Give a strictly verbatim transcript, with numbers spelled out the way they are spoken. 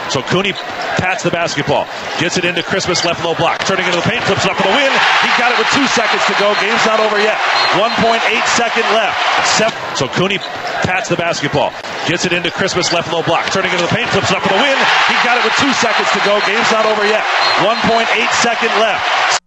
So Cooney pats the basketball, gets it into Christmas, left low block, turning into the paint, flips it up for the win. He got it with two seconds to go. Game's not over yet. one point eight second left. So Cooney pats the basketball, gets it into Christmas, left low block, turning into the paint, flips it up for the win. He got it with two seconds to go. Game's not over yet. one point eight second left.